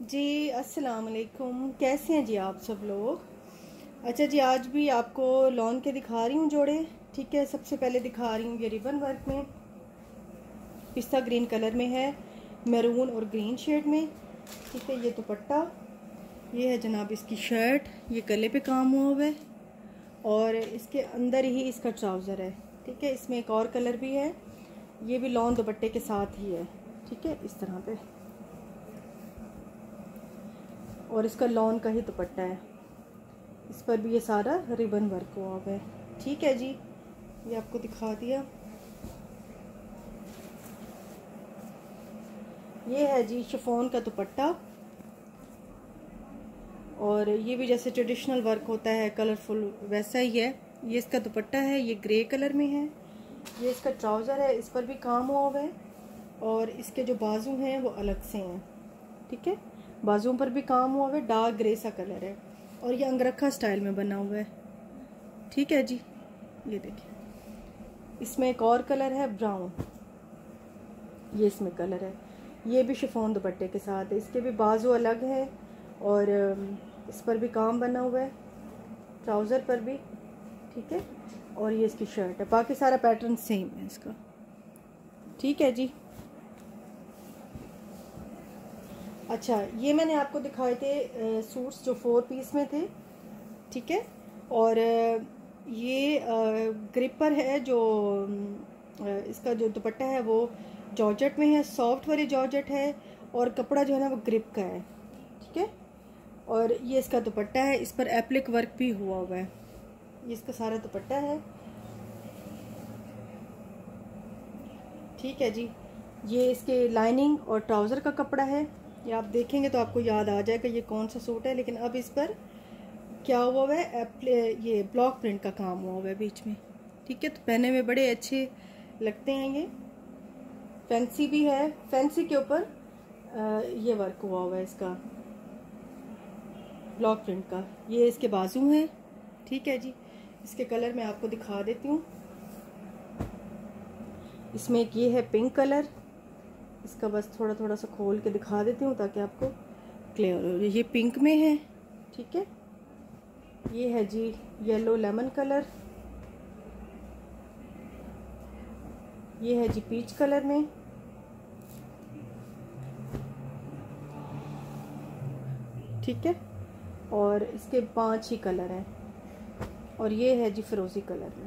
जी अस्सलाम वालेकुम। कैसे हैं जी आप सब लोग। अच्छा जी, आज भी आपको लॉन के दिखा रही हूँ जोड़े। ठीक है, सबसे पहले दिखा रही हूँ ये रिबन वर्क में, पिस्ता ग्रीन कलर में है, मैरून और ग्रीन शेड में। ठीक है, ये दुपट्टा, ये है जनाब इसकी शर्ट, ये गले पे काम हुआ हुआ है और इसके अंदर ही इसका ट्राउज़र है। ठीक है, इसमें एक और कलर भी है, ये भी लॉन दुपट्टे के साथ ही है। ठीक है, इस तरह पे, और इसका लॉन का ही दुपट्टा है। इस पर भी ये सारा रिबन वर्क हुआ है। ठीक है जी, ये आपको दिखा दिया। ये है जी शिफॉन का दुपट्टा, और ये भी जैसे ट्रेडिशनल वर्क होता है कलरफुल वैसा ही है। ये इसका दुपट्टा है, ये ग्रे कलर में है। ये इसका ट्राउज़र है, इस पर भी काम हुआ है और इसके जो बाजू हैं वो अलग से हैं। ठीक है, बाजुओं पर भी काम हुआ है, डार्क ग्रे सा कलर है और ये अंगरखा स्टाइल में बना हुआ है। ठीक है जी, ये देखिए, इसमें एक और कलर है ब्राउन, ये इसमें कलर है। ये भी शिफॉन दुपट्टे के साथ है, इसके भी बाजू अलग है और इस पर भी काम बना हुआ है, ट्राउज़र पर भी। ठीक है, और ये इसकी शर्ट है, बाकी सारा पैटर्न सेम है इसका। ठीक है जी। अच्छा, ये मैंने आपको दिखाए थे सूट्स जो 4 पीस में थे। ठीक है, और ये ग्रिपर है जो इसका जो दुपट्टा है वो जॉर्जेट में है, सॉफ्ट वाली जॉर्जेट है और कपड़ा जो है ना वो ग्रिप का है। ठीक है, और ये इसका दुपट्टा है, इस पर एप्लिक वर्क भी हुआ हुआ है। ये इसका सारा दुपट्टा है। ठीक है जी, ये इसके लाइनिंग और ट्राउज़र का कपड़ा है। ये आप देखेंगे तो आपको याद आ जाएगा ये कौन सा सूट है, लेकिन अब इस पर क्या हुआ है, ये ब्लॉक प्रिंट का काम हुआ हुआ है बीच में। ठीक है, तो पहने में बड़े अच्छे लगते हैं। ये फैंसी भी है, फैंसी के ऊपर ये वर्क हुआ हुआ है इसका ब्लॉक प्रिंट का। ये इसके बाजू हैं। ठीक है जी, इसके कलर मैं आपको दिखा देती हूँ। इसमें एक ये है पिंक कलर, इसका बस थोड़ा थोड़ा सा खोल के दिखा देती हूँ ताकि आपको क्लियर हो। ये पिंक में है। ठीक है, ये है जी येलो लेमन कलर, ये है जी पीच कलर में, ठीक है, और इसके 5 ही कलर हैं, और ये है जी फिरोजी कलर में,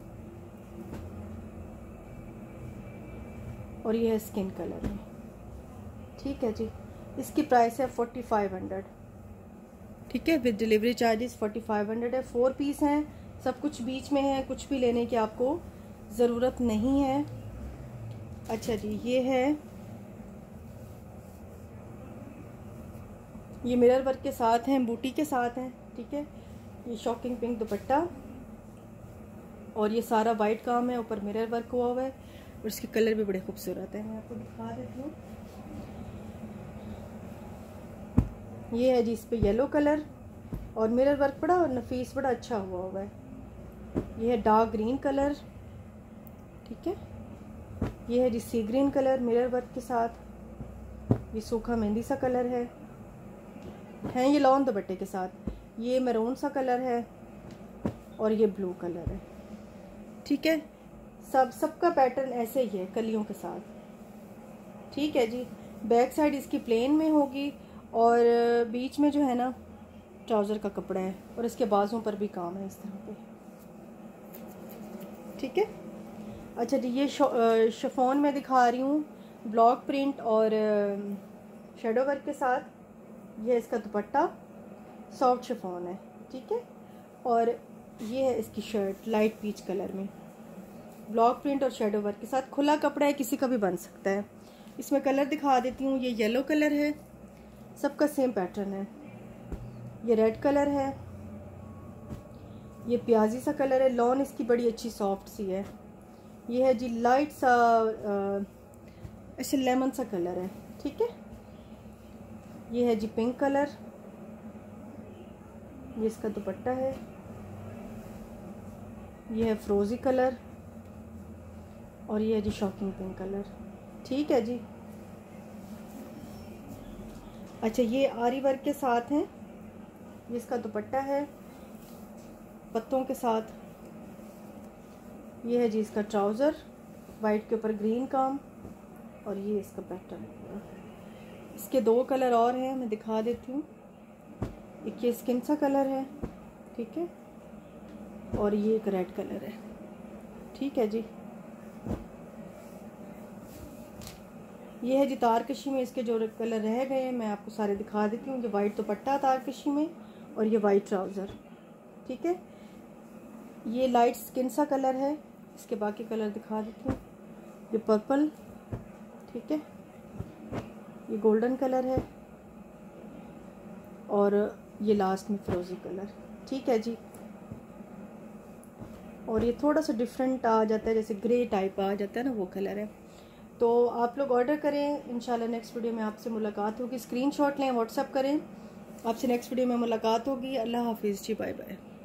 और ये है स्किन कलर में। ठीक है जी, इसकी प्राइस है 4500। ठीक है, विद डिलीवरी चार्जेस 4500 है। 4 पीस हैं, सब कुछ बीच में है, कुछ भी लेने की आपको ज़रूरत नहीं है। अच्छा जी, ये है, ये मिरर वर्क के साथ हैं, बूटी के साथ हैं। ठीक है, ये शॉकिंग पिंक दुपट्टा और ये सारा वाइट काम है, ऊपर मिरर वर्क हुआ हुआ है और इसके कलर भी बड़े खूबसूरत हैं। मैं आपको दिखा देती हूँ। ये है जी इस पे येलो कलर और मिरर वर्क बड़ा और नफीस बड़ा अच्छा हुआ हुआ है। ये है डार्क ग्रीन कलर। ठीक है, ये है जी sea green colour mirror work के साथ। ये सूखा मेहंदी सा कलर है ये लॉन दुपट्टे के साथ। ये मैरून सा कलर है और ये ब्लू कलर है। ठीक है, सबका पैटर्न ऐसे ही है कलियों के साथ। ठीक है जी, बैक साइड इसकी प्लेन में होगी और बीच में जो है ना ट्राउज़र का कपड़ा है और इसके बाजुओं पर भी काम है इस तरह पे। ठीक है, अच्छा जी, ये शिफॉन में दिखा रही हूँ ब्लॉक प्रिंट और शेडो वर्क के साथ। ये इसका दुपट्टा सॉफ्ट शिफॉन है। ठीक है, और ये है इसकी शर्ट लाइट पीच कलर में, ब्लॉक प्रिंट और शेडो वर्क के साथ। खुला कपड़ा है, किसी का भी बन सकता है। इसमें कलर दिखा देती हूँ। ये येलो कलर है, सबका सेम पैटर्न है। ये रेड कलर है, ये प्याजी सा कलर है, लॉन इसकी बड़ी अच्छी सॉफ्ट सी है। ये है जी लाइट सा ऐसे लेमन सा कलर है। ठीक है, ये है जी पिंक कलर, ये इसका दुपट्टा है। ये है फ्रोजी कलर और ये है जी शॉकिंग पिंक कलर। ठीक है जी, अच्छा, ये आरी वर्क के साथ हैं, ये इसका दुपट्टा है पत्तों के साथ। ये है जी इसका ट्राउज़र, वाइट के ऊपर ग्रीन काम, और ये इसका पैटर्न। इसके 2 कलर और हैं, मैं दिखा देती हूँ। एक ये स्किन सा कलर है, ठीक है, और ये एक रेड कलर है, ठीक है जी। ये है जी तारकशी में इसके जो कलर रह गए हैं मैं आपको सारे दिखा देती हूँ। ये वाइट दुपट्टा तारकशी में और ये वाइट ट्राउज़र, ठीक है। ये लाइट स्किन सा कलर है, इसके बाकी कलर दिखा देती हूँ। ये पर्पल, ठीक है, ये गोल्डन कलर है, और ये लास्ट में फिरोजी कलर, ठीक है जी। और ये थोड़ा सा डिफरेंट आ जाता है, जैसे ग्रे टाइप आ जाता है ना, वो कलर है। तो आप लोग ऑर्डर करें, इंशाल्लाह नेक्स्ट वीडियो में आपसे मुलाकात होगी। स्क्रीनशॉट लें, व्हाट्सअप करें, आपसे नेक्स्ट वीडियो में मुलाकात होगी। अल्लाह हाफिज़ जी, बाय बाय।